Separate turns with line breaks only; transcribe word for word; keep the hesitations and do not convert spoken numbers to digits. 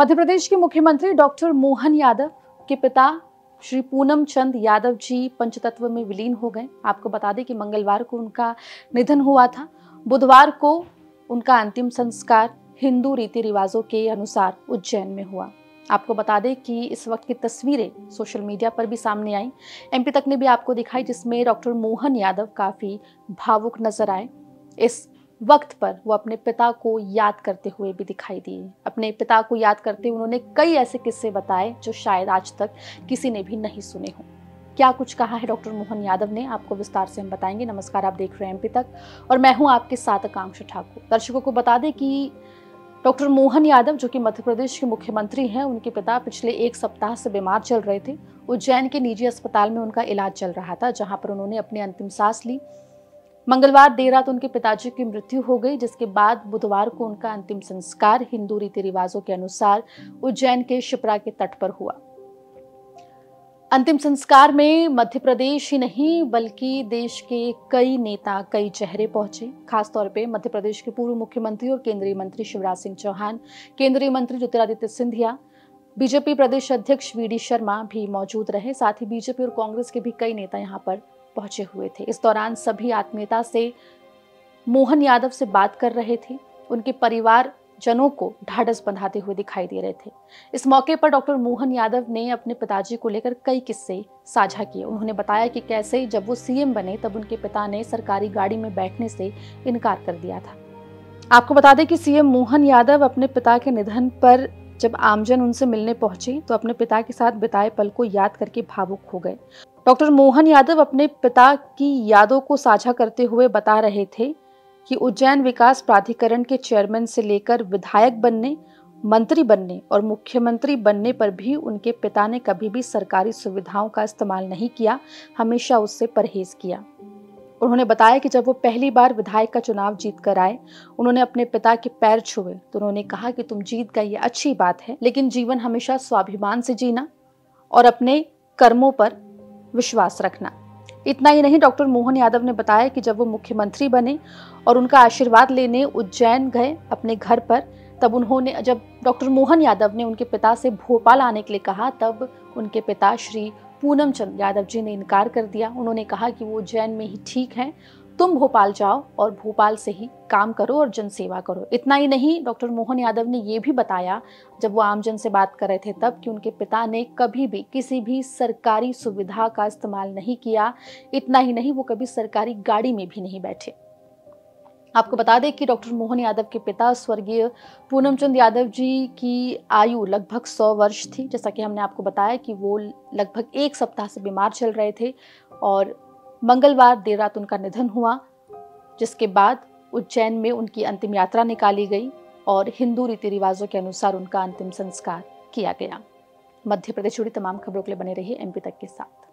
मध्य प्रदेश के मुख्यमंत्री डॉक्टर मोहन यादव के पिता श्री पूनम चंद यादव जी पंचतत्व में विलीन हो गए। आपको बता दें कि मंगलवार को उनका निधन हुआ था। बुधवार को उनका अंतिम संस्कार हिंदू रीति रिवाजों के अनुसार उज्जैन में हुआ। आपको बता दें कि इस वक्त की तस्वीरें सोशल मीडिया पर भी सामने आई, एमपी तक ने भी आपको दिखाई, जिसमें डॉक्टर मोहन यादव काफी भावुक नजर आए। इस वक्त पर वो अपने पिता को याद करते हुए भी दिखाई दिए। अपने पिता को याद करते हुए उन्होंने कई ऐसे किस्से बताए जो शायद आज तक किसी ने भी नहीं सुने हों। क्या कुछ कहा है डॉक्टर मोहन यादव ने, आपको विस्तार से हम बताएंगे। नमस्कार, आप देख रहे हैं एमपी तक और मैं हूं आपके साथ आकांक्षा ठाकुर। दर्शकों को बता दें कि डॉक्टर मोहन यादव जो कि मध्य प्रदेश के मुख्यमंत्री हैं, उनके पिता पिछले एक सप्ताह से बीमार चल रहे थे। उज्जैन के निजी अस्पताल में उनका इलाज चल रहा था, जहां पर उन्होंने अपनी अंतिम सांस ली। मंगलवार देर रात उनके पिताजी की मृत्यु हो गई, जिसके बाद बुधवार को उनका अंतिम संस्कार हिंदू रीति रिवाजों के अनुसार उज्जैन के शिप्रा के तट पर हुआ। अंतिम संस्कार में मध्य प्रदेश ही नहीं बल्कि देश के कई नेता, कई चेहरे पहुंचे। खासतौर पे मध्य प्रदेश के पूर्व मुख्यमंत्री और केंद्रीय मंत्री शिवराज सिंह चौहान, केंद्रीय मंत्री ज्योतिरादित्य सिंधिया, बीजेपी प्रदेश अध्यक्ष वी डी शर्मा भी मौजूद रहे। साथ ही बीजेपी और कांग्रेस के भी कई नेता यहाँ पर पहुंचे हुए थे। इस दौरान सभी आत्मीयता से मोहन यादव से बात कर रहे थे, उनके परिवार जनों को ढाढ़स बंधाते हुए दिखाई दे रहे थे। इस मौके पर डॉक्टर मोहन यादव ने अपने पिताजी को लेकर कई किस्से साझा किए। उन्होंने बताया कि कैसे जब वो सीएम बने तब उनके पिता ने सरकारी गाड़ी में बैठने से इनकार कर दिया था। आपको बता दें कि सीएम मोहन यादव अपने पिता के निधन पर जब आमजन उनसे मिलने पहुंचे तो अपने पिता के साथ बिताए पल को याद करके भावुक हो गए। डॉक्टर मोहन यादव अपने पिता की यादों को साझा करते हुए बता रहे थे कि उज्जैन विकास प्राधिकरण के चेयरमैन से लेकर विधायक बनने, मंत्री बनने और मुख्यमंत्री बनने पर भी उनके पिता ने कभी भी सरकारी सुविधाओं का इस्तेमाल नहीं किया, हमेशा उससे परहेज किया। उन्होंने बताया कि जब वो पहली बार विधायक का चुनाव जीत कर आए, उन्होंने अपने पिता के पैर छुए तो उन्होंने कहा कि तुम जीत गए, ये अच्छी बात है, लेकिन जीवन हमेशा स्वाभिमान से जीना और अपने कर्मों पर विश्वास रखना। इतना ही नहीं, डॉक्टर मोहन यादव ने बताया कि जब वो मुख्यमंत्री बने और उनका आशीर्वाद लेने उज्जैन गए अपने घर पर, तब उन्होंने जब डॉक्टर मोहन यादव ने उनके पिता से भोपाल आने के लिए कहा, तब उनके पिता श्री पूनम चंद यादव जी ने इनकार कर दिया। उन्होंने कहा कि वो उज्जैन में ही ठीक हैं, तुम भोपाल जाओ और भोपाल से ही काम करो और जनसेवा करो। इतना ही नहीं, डॉक्टर मोहन यादव ने ये भी बताया जब वो आमजन से बात कर रहे थे तब कि उनके पिता ने कभी भी किसी भी सरकारी सुविधा का इस्तेमाल नहीं किया। इतना ही नहीं, वो कभी सरकारी गाड़ी में भी नहीं बैठे। आपको बता दें कि डॉक्टर मोहन यादव के पिता स्वर्गीय पूनम चंद यादव जी की आयु लगभग सौ वर्ष थी। जैसा कि हमने आपको बताया कि वो लगभग एक सप्ताह से बीमार चल रहे थे और मंगलवार देर रात उनका निधन हुआ, जिसके बाद उज्जैन में उनकी अंतिम यात्रा निकाली गई और हिंदू रीति रिवाजों के अनुसार उनका अंतिम संस्कार किया गया। मध्य प्रदेश जुड़ी तमाम खबरों के लिए बने रहिए एमपी तक के साथ।